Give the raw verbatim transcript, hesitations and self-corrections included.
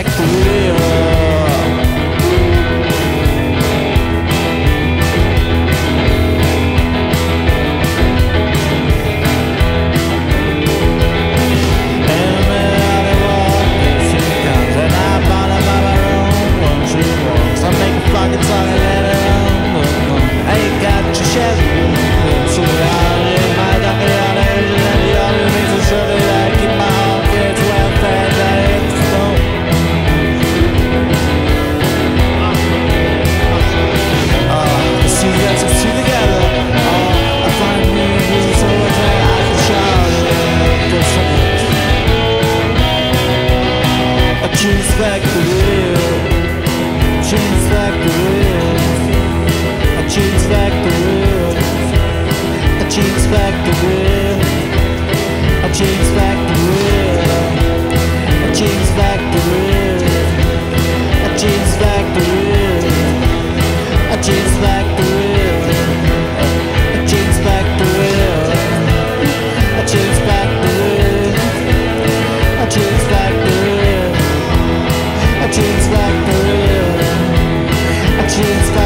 back the wheel. Jeans back the wheel, jeans back the wheel, a jeans back the wheel, a jeans back the wheel, a jeans back the wheel, a jeans back the wheel, a jeans back the wheel, a jeans back the wheel, a jeans back the wheel, a jeans back the wheel, a jeans back the wheel. A jeans back the wheel, a jeans back